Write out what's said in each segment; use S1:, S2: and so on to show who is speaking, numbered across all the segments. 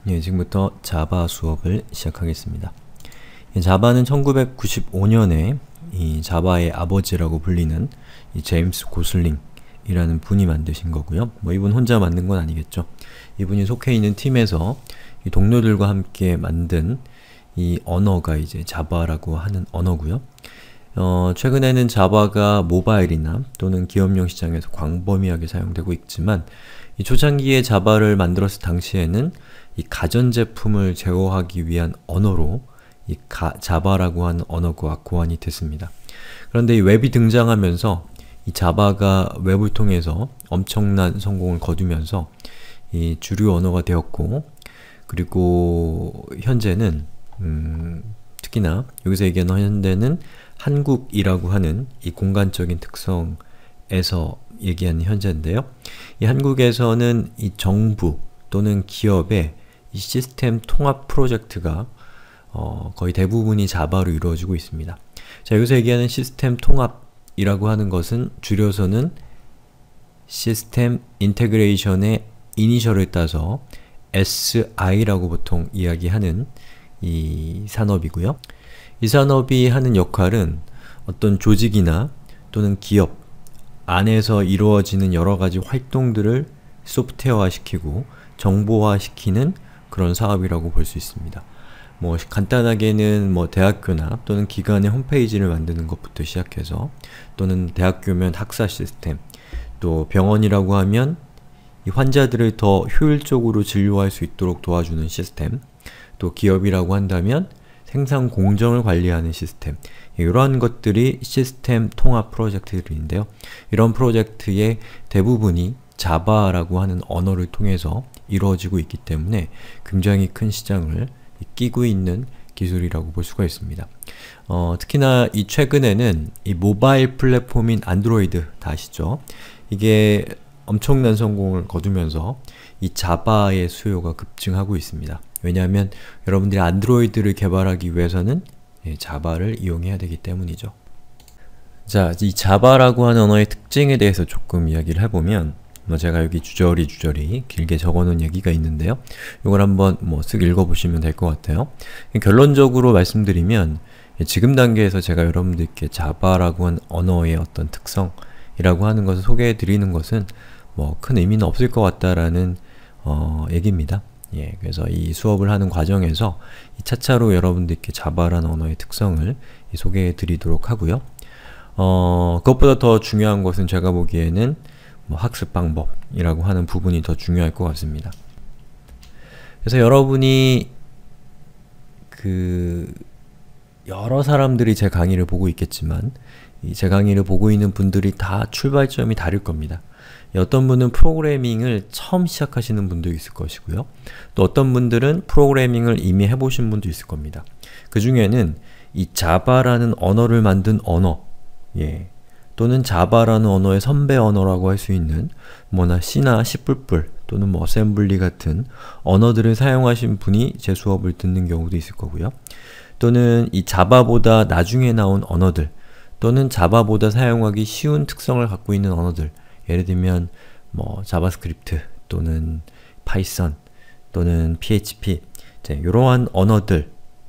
S1: 지금부터 자바 수업을 시작하겠습니다. 자바는 1995년에 이 자바의 아버지라고 불리는 이 제임스 고슬링이라는 분이 만드신 거고요. 이분 혼자 만든 건 아니겠죠. 이분이 속해 있는 팀에서 이 동료들과 함께 만든 이 언어가 이제 자바라고 하는 언어고요. 최근에는 자바가 모바일이나 또는 기업용 시장에서 광범위하게 사용되고 있지만 이 초창기에 자바를 만들었을 당시에는 이 가전제품을 제어하기 위한 언어로 이 자바라고 하는 언어가 고안이 됐습니다. 그런데 이 웹이 등장하면서 이 자바가 웹을 통해서 엄청난 성공을 거두면서 이 주류 언어가 되었고, 그리고 현재는 특히나 여기서 얘기하는 현재는 한국이라고 하는 이 공간적인 특성에서 얘기하는 현재인데요. 이 한국에서는 이 정부 또는 기업의 이 시스템 통합 프로젝트가 거의 대부분이 자바로 이루어지고 있습니다. 자, 여기서 얘기하는 시스템 통합이라고 하는 것은 줄여서는 시스템 인테그레이션의 이니셜을 따서 SI라고 보통 이야기하는 이 산업이고요. 이 산업이 하는 역할은 어떤 조직이나 또는 기업 안에서 이루어지는 여러가지 활동들을 소프트웨어화시키고 정보화시키는 그런 사업이라고 볼 수 있습니다. 간단하게는 대학교나 또는 기관의 홈페이지를 만드는 것부터 시작해서, 또는 대학교면 학사 시스템, 또 병원이라고 하면 이 환자들을 더 효율적으로 진료할 수 있도록 도와주는 시스템, 또 기업이라고 한다면 생산 공정을 관리하는 시스템, 이러한 것들이 시스템 통합 프로젝트들인데요. 이런 프로젝트의 대부분이 자바라고 하는 언어를 통해서 이루어지고 있기 때문에 굉장히 큰 시장을 끼고 있는 기술이라고 볼 수가 있습니다. 특히나 이 최근에는 이 모바일 플랫폼인 안드로이드 다 아시죠? 이게 엄청난 성공을 거두면서 이 자바의 수요가 급증하고 있습니다. 왜냐하면 여러분들이 안드로이드를 개발하기 위해서는 자바를 이용해야 되기 때문이죠. 자, 이 자바라고 하는 언어의 특징에 대해서 조금 이야기를 해보면, 제가 여기 주저리 길게 적어놓은 얘기가 있는데요. 이걸 한번 쓱 읽어보시면 될 것 같아요. 결론적으로 말씀드리면, 지금 단계에서 제가 여러분들께 자바라고 하는 언어의 어떤 특성이라고 하는 것을 소개해드리는 것은 큰 의미는 없을 것 같다라는 얘기입니다. 그래서 이 수업을 하는 과정에서 차차로 여러분들께 자바라는 언어의 특성을 소개해 드리도록 하고요. 그것보다 더 중요한 것은 제가 보기에는 학습 방법이라고 하는 부분이 더 중요할 것 같습니다. 그래서 여러분이 여러 사람들이 제 강의를 보고 있겠지만, 제 강의를 보고 있는 분들이 다 출발점이 다를 겁니다. 어떤 분은 프로그래밍을 처음 시작하시는 분도 있을 것이고요. 또 어떤 분들은 프로그래밍을 이미 해보신 분도 있을 겁니다. 그 중에는 이 자바라는 언어를 만든 언어, 또는 자바라는 언어의 선배 언어라고 할 수 있는 C나 C++ 또는 어셈블리 같은 언어들을 사용하신 분이 제 수업을 듣는 경우도 있을 거고요. 또는 이 자바보다 나중에 나온 언어들, 또는 자바보다 사용하기 쉬운 특성을 갖고 있는 언어들, 예를 들면 자바스크립트 또는 파이썬 또는 PHP, 이러한 언어들을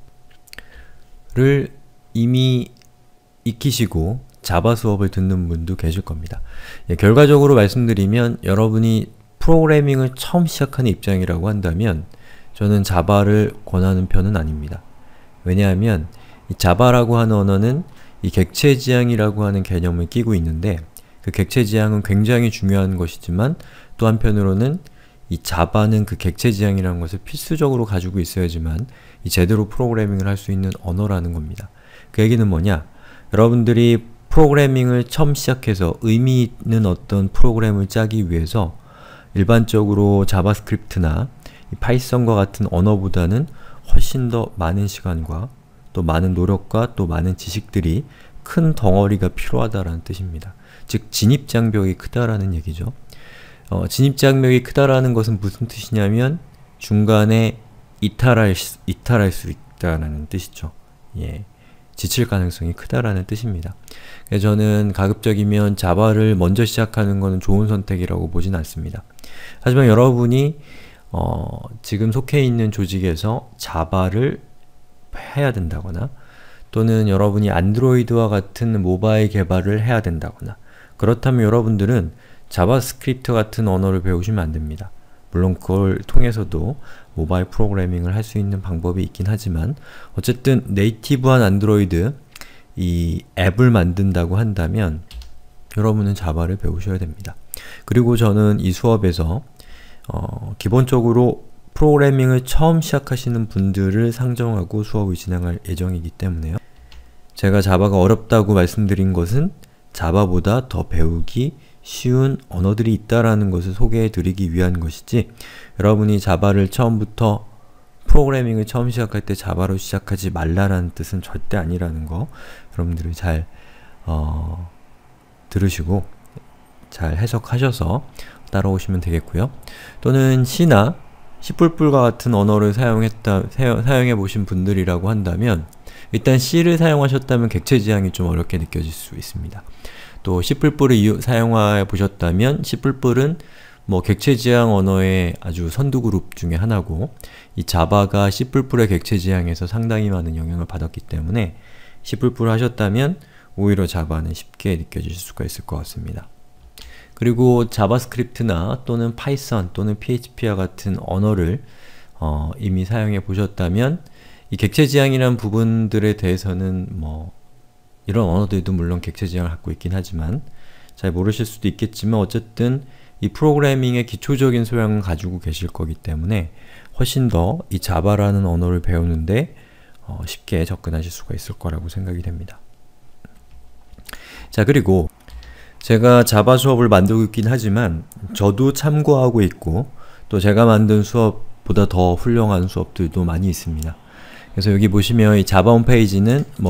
S1: 이미 익히시고 자바 수업을 듣는 분도 계실 겁니다. 결과적으로 말씀드리면, 여러분이 프로그래밍을 처음 시작하는 입장이라고 한다면 저는 자바를 권하는 편은 아닙니다. 왜냐하면 이 자바라고 하는 언어는 이 객체지향이라고 하는 개념을 끼고 있는데, 그 객체지향은 굉장히 중요한 것이지만 또 한편으로는 이 자바는 그 객체지향이라는 것을 필수적으로 가지고 있어야지만 이 제대로 프로그래밍을 할 수 있는 언어라는 겁니다. 그 얘기는 뭐냐? 여러분들이 프로그래밍을 처음 시작해서 의미 있는 어떤 프로그램을 짜기 위해서 일반적으로 자바스크립트나 이 파이썬과 같은 언어보다는 훨씬 더 많은 시간과 또 많은 노력과 또 많은 지식들이 큰 덩어리가 필요하다라는 뜻입니다. 즉, 진입장벽이 크다라는 얘기죠. 진입장벽이 크다라는 것은 무슨 뜻이냐면 중간에 이탈할 수 있다라는 뜻이죠. 지칠 가능성이 크다라는 뜻입니다. 그래서 저는 가급적이면 자바를 먼저 시작하는 것은 좋은 선택이라고 보진 않습니다. 하지만 여러분이 지금 속해 있는 조직에서 자바를 해야 된다거나 또는 여러분이 안드로이드와 같은 모바일 개발을 해야 된다거나 그렇다면 여러분들은 자바스크립트 같은 언어를 배우시면 안 됩니다. 물론 그걸 통해서도 모바일 프로그래밍을 할 수 있는 방법이 있긴 하지만 어쨌든 네이티브한 안드로이드 이 앱을 만든다고 한다면 여러분은 자바를 배우셔야 됩니다. 그리고 저는 이 수업에서 기본적으로 프로그래밍을 처음 시작하시는 분들을 상정하고 수업을 진행할 예정이기 때문에요. 제가 자바가 어렵다고 말씀드린 것은 자바보다 더 배우기 쉬운 언어들이 있다라는 것을 소개해 드리기 위한 것이지 여러분이 자바를 처음부터 프로그래밍을 처음 시작할 때 자바로 시작하지 말라라는 뜻은 절대 아니라는 거 여러분들이 잘 들으시고 잘 해석하셔서 따라오시면 되겠고요. 또는 C나 C++과 같은 언어를 사용해 보신 분들이라고 한다면 일단 C를 사용하셨다면 객체 지향이 좀 어렵게 느껴질 수 있습니다. 또 C++을 사용해 보셨다면 C++은 뭐 객체 지향 언어의 아주 선두 그룹 중에 하나고 이 자바가 C++의 객체 지향에서 상당히 많은 영향을 받았기 때문에 C++를 하셨다면 오히려 자바는 쉽게 느껴질 수가 있을 것 같습니다. 그리고 자바스크립트나 또는 파이썬 또는 PHP와 같은 언어를 이미 사용해 보셨다면 이 객체 지향이라는 부분들에 대해서는 뭐 이런 언어들도 물론 객체 지향을 갖고 있긴 하지만 잘 모르실 수도 있겠지만 어쨌든 이 프로그래밍의 기초적인 소양을 가지고 계실 거기 때문에 훨씬 더 이 자바라는 언어를 배우는데 쉽게 접근하실 수가 있을 거라고 생각이 됩니다. 자, 그리고 제가 자바 수업을 만들고 있긴 하지만 저도 참고하고 있고 또 제가 만든 수업보다 더 훌륭한 수업들도 많이 있습니다. 그래서 여기 보시면 이 자바 홈페이지는 뭐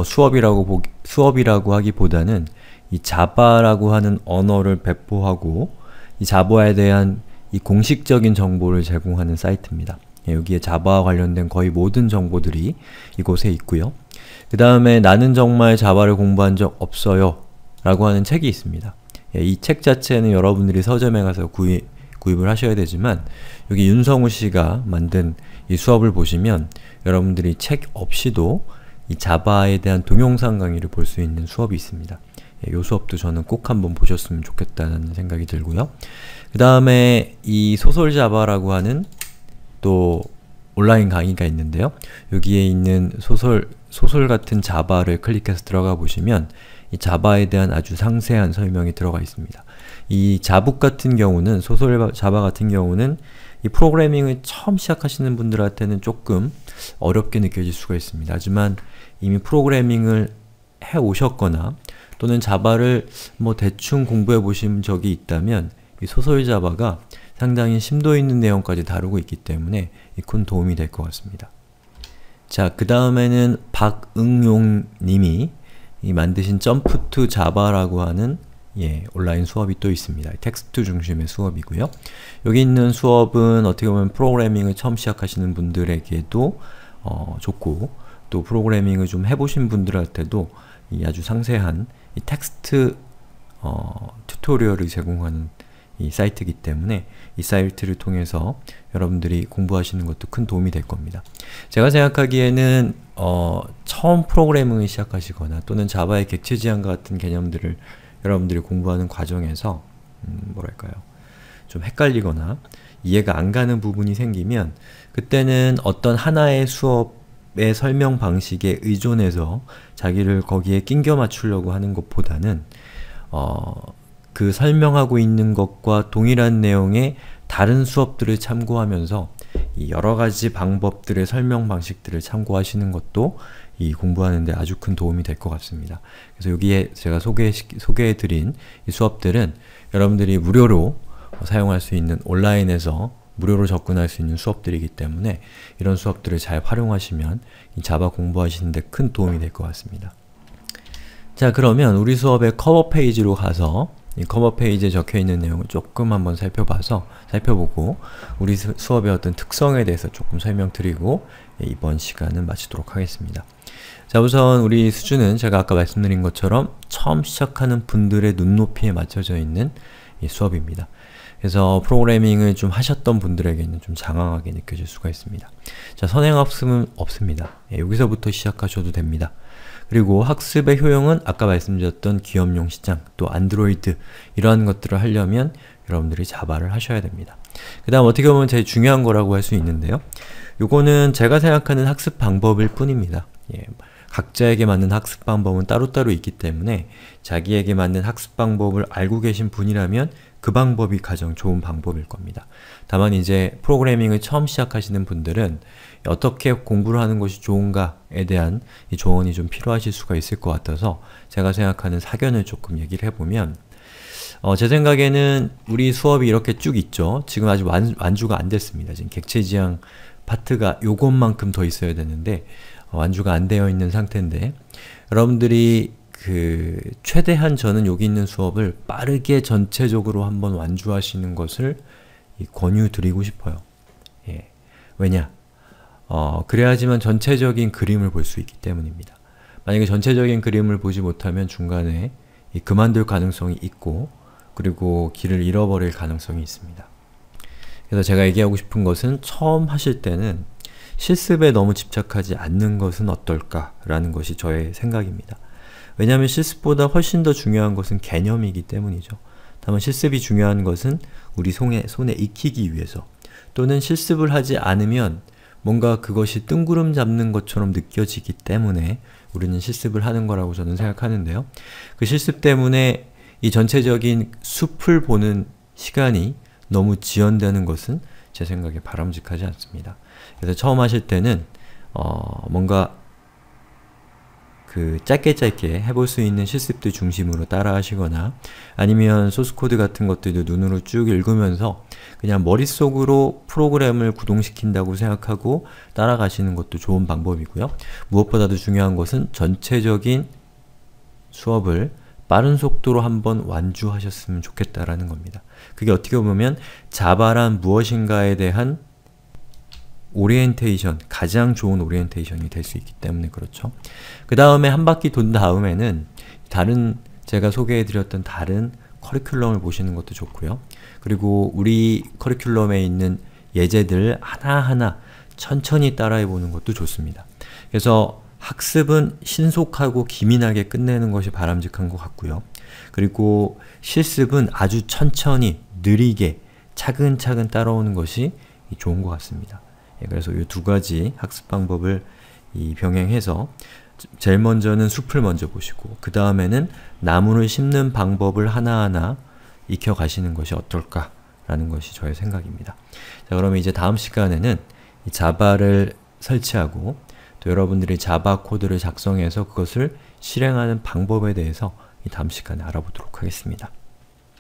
S1: 수업이라고 하기보다는 이 자바라고 하는 언어를 배포하고 이 자바에 대한 이 공식적인 정보를 제공하는 사이트입니다. 여기에 자바와 관련된 거의 모든 정보들이 이곳에 있고요. 그 다음에 나는 정말 자바를 공부한 적 없어요 라고 하는 책이 있습니다. 이 책 자체는 여러분들이 서점에 가서 구입을 하셔야 되지만 여기 윤성우 씨가 만든 이 수업을 보시면 여러분들이 책 없이도 이 자바에 대한 동영상 강의를 볼 수 있는 수업이 있습니다. 이 수업도 저는 꼭 한번 보셨으면 좋겠다는 생각이 들고요. 그 다음에 이 소설 자바라고 하는 또 온라인 강의가 있는데요. 여기에 있는 소설 같은 자바를 클릭해서 들어가 보시면 이 자바에 대한 아주 상세한 설명이 들어가 있습니다. 이 자북 같은 경우는, 소설 자바 같은 경우는 이 프로그래밍을 처음 시작하시는 분들한테는 조금 어렵게 느껴질 수가 있습니다. 하지만 이미 프로그래밍을 해 오셨거나 또는 자바를 뭐 대충 공부해 보신 적이 있다면 이 소설 자바가 상당히 심도 있는 내용까지 다루고 있기 때문에 큰 도움이 될 것 같습니다. 자, 그 다음에는 박응용 님이 만드신 점프 투 자바라고 하는 온라인 수업이 또 있습니다. 텍스트 중심의 수업이고요. 여기 있는 수업은 어떻게 보면 프로그래밍을 처음 시작하시는 분들에게도 좋고 또 프로그래밍을 좀 해보신 분들한테도 아주 상세한 이 텍스트 튜토리얼을 제공하는 이 사이트이기 때문에 이 사이트를 통해서 여러분들이 공부하시는 것도 큰 도움이 될 겁니다. 제가 생각하기에는 처음 프로그래밍을 시작하시거나 또는 자바의 객체 지향과 같은 개념들을 여러분들이 공부하는 과정에서 뭐랄까요, 좀 헷갈리거나 이해가 안 가는 부분이 생기면 그때는 어떤 하나의 수업의 설명 방식에 의존해서 자기를 거기에 낑겨 맞추려고 하는 것보다는 그 설명하고 있는 것과 동일한 내용의 다른 수업들을 참고하면서 이 여러가지 방법들의 설명 방식들을 참고하시는 것도 이 공부하는 데 아주 큰 도움이 될 것 같습니다. 그래서 여기에 제가 소개해드린 이 수업들은 여러분들이 무료로 사용할 수 있는, 온라인에서 무료로 접근할 수 있는 수업들이기 때문에 이런 수업들을 잘 활용하시면 이 자바 공부하시는 데 큰 도움이 될 것 같습니다. 자, 그러면 우리 수업의 커버 페이지로 가서 이 커버 페이지에 적혀있는 내용을 조금 한번 살펴보고 우리 수업의 어떤 특성에 대해서 조금 설명드리고 이번 시간은 마치도록 하겠습니다. 자, 우선 우리 수준은 제가 아까 말씀드린 것처럼 처음 시작하는 분들의 눈높이에 맞춰져 있는 이 수업입니다. 그래서 프로그래밍을 좀 하셨던 분들에게는 좀 장황하게 느껴질 수가 있습니다. 자, 선행학습은 없습니다. 여기서부터 시작하셔도 됩니다. 그리고 학습의 효용은 아까 말씀드렸던 기업용 시장, 또 안드로이드 이러한 것들을 하려면 여러분들이 자바를 하셔야 됩니다. 그 다음 어떻게 보면 제일 중요한 거라고 할 수 있는데요. 요거는 제가 생각하는 학습 방법일 뿐입니다. 각자에게 맞는 학습 방법은 따로따로 있기 때문에 자기에게 맞는 학습 방법을 알고 계신 분이라면 그 방법이 가장 좋은 방법일 겁니다. 다만 이제 프로그래밍을 처음 시작하시는 분들은 어떻게 공부를 하는 것이 좋은가에 대한 이 조언이 좀 필요하실 수가 있을 것 같아서 제가 생각하는 사견을 조금 얘기를 해보면 제 생각에는 우리 수업이 이렇게 쭉 있죠. 지금 아직 완주가 안 됐습니다. 지금 객체지향 파트가 요것만큼 더 있어야 되는데 완주가 안 되어 있는 상태인데 여러분들이 최대한 저는 여기 있는 수업을 빠르게 전체적으로 한번 완주하시는 것을 권유드리고 싶어요. 왜냐? 그래야지만 전체적인 그림을 볼 수 있기 때문입니다. 만약에 전체적인 그림을 보지 못하면 중간에 그만둘 가능성이 있고 그리고 길을 잃어버릴 가능성이 있습니다. 그래서 제가 얘기하고 싶은 것은 처음 하실 때는 실습에 너무 집착하지 않는 것은 어떨까라는 것이 저의 생각입니다. 왜냐하면 실습보다 훨씬 더 중요한 것은 개념이기 때문이죠. 다만 실습이 중요한 것은 우리 손에 익히기 위해서 또는 실습을 하지 않으면 뭔가 그것이 뜬구름 잡는 것처럼 느껴지기 때문에 우리는 실습을 하는 거라고 저는 생각하는데요. 그 실습 때문에 이 전체적인 숲을 보는 시간이 너무 지연되는 것은 제 생각에 바람직하지 않습니다. 그래서 처음 하실 때는 뭔가 짧게 해볼 수 있는 실습들 중심으로 따라 하시거나 아니면 소스코드 같은 것들도 눈으로 쭉 읽으면서 그냥 머릿속으로 프로그램을 구동시킨다고 생각하고 따라가시는 것도 좋은 방법이고요. 무엇보다도 중요한 것은 전체적인 수업을 빠른 속도로 한번 완주하셨으면 좋겠다라는 겁니다. 그게 어떻게 보면 자바란 무엇인가에 대한 오리엔테이션, 가장 좋은 오리엔테이션이 될 수 있기 때문에 그렇죠. 그 다음에 한 바퀴 돈 다음에는 제가 소개해드렸던 다른 커리큘럼을 보시는 것도 좋고요. 그리고 우리 커리큘럼에 있는 예제들 하나하나 천천히 따라해보는 것도 좋습니다. 그래서 학습은 신속하고 기민하게 끝내는 것이 바람직한 것 같고요. 그리고 실습은 아주 천천히, 느리게, 차근차근 따라오는 것이 좋은 것 같습니다. 그래서 이 두 가지 학습 방법을 병행해서 제일 먼저는 숲을 먼저 보시고 그 다음에는 나무를 심는 방법을 하나하나 익혀 가시는 것이 어떨까라는 것이 저의 생각입니다. 자, 그러면 이제 다음 시간에는 이 자바를 설치하고 또 여러분들이 자바 코드를 작성해서 그것을 실행하는 방법에 대해서 이 다음 시간에 알아보도록 하겠습니다.